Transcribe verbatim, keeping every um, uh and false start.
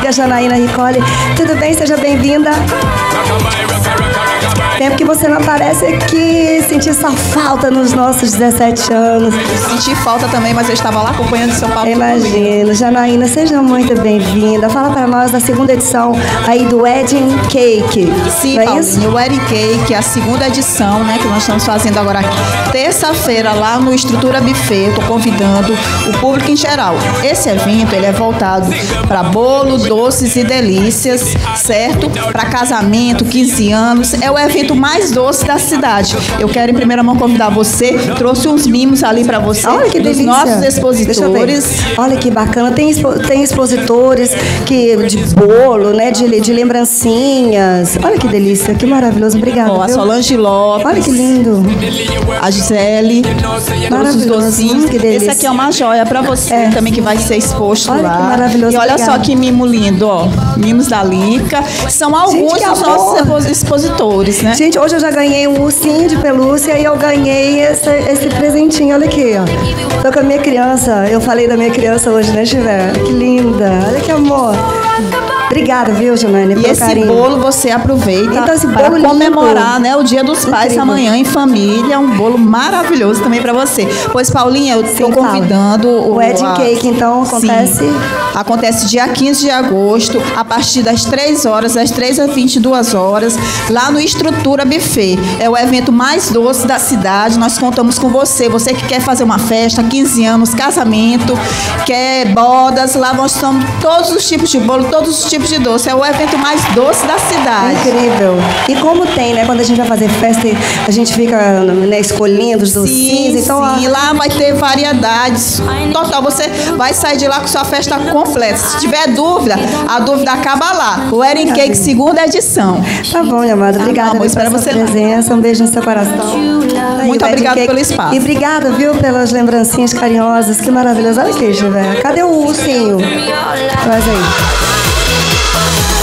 amiga Janaína Ricoli. Tudo bem? Seja bem-vinda. Tempo que você não aparece aqui, senti essa falta nos nossos dezessete anos. Senti falta também, mas eu estava lá acompanhando São Paulo. Imagino. Janaína, seja muito bem-vinda. Fala para nós da segunda edição aí do Wedding Cake. Sim, é Paulinho, o Wedding Cake, a segunda edição, né, que nós estamos fazendo agora aqui. Terça-feira, lá no Estrutura Buffet, estou convidando o público em geral. Esse evento, ele é voltado para bolo, doces e delícias, certo? Para casamento, quinze anos. É o evento mais doce da cidade. Eu quero em primeira mão convidar você. Trouxe uns mimos ali para você. Olha que delícia. Dos nossos expositores. Olha que bacana. Tem, expo, tem expositores que, de bolo, né? De, de lembrancinhas. Olha que delícia. Que maravilhoso. Obrigada. Oh, a Solange Lopes. Olha que lindo. A Gisele. Trouxe os docinhos. Que delícia. Esse aqui é uma joia para você é. também, que vai ser exposto olha lá. Que maravilhoso. E olha Obrigada. só que mimo lindo, ó. Mimos da Lica. São alguns Gente, dos nossos expositores, né? Gente, hoje eu já ganhei um ursinho de pelúcia e eu ganhei esse, esse presentinho. Olha aqui, ó. Tô com a minha criança. Eu falei da minha criança hoje, né, Chivé? Que linda. Olha que amor. Obrigada, viu, Janaína, pelo E esse carinho. bolo você aproveita então, esse para bolo comemorar, lindo. né, o Dia dos Pais Incrível. amanhã em família. Um bolo maravilhoso também para você. Pois, Paulinha, eu estou convidando o, o Wedding a... Cake, então, acontece... Sim. Acontece dia quinze de agosto, a partir das três horas, das três às vinte e duas horas, lá no Estrutura Buffet. É o evento mais doce da cidade. Nós contamos com você. Você que quer fazer uma festa, quinze anos, casamento, quer bodas, lá nós estamos todos os tipos de bolo, todos os tipos de doce. É o evento mais doce da cidade. Incrível. E como tem, né? Quando a gente vai fazer festa, a gente fica, né, escolhendo os docinhos. Sim, então, sim. A... Lá vai ter variedades. Total, você vai sair de lá com sua festa completa. Se tiver dúvida, a dúvida acaba lá. O Wedding Cake, segunda edição. Tá bom, minha amada. Obrigada tá bom, pela sua você presença. Um beijo no seu coração. Muito obrigada pelo espaço. E obrigada, viu, pelas lembrancinhas carinhosas. Que maravilhoso. Olha aqui, Gilberto. Cadê o ursinho? Traz aí.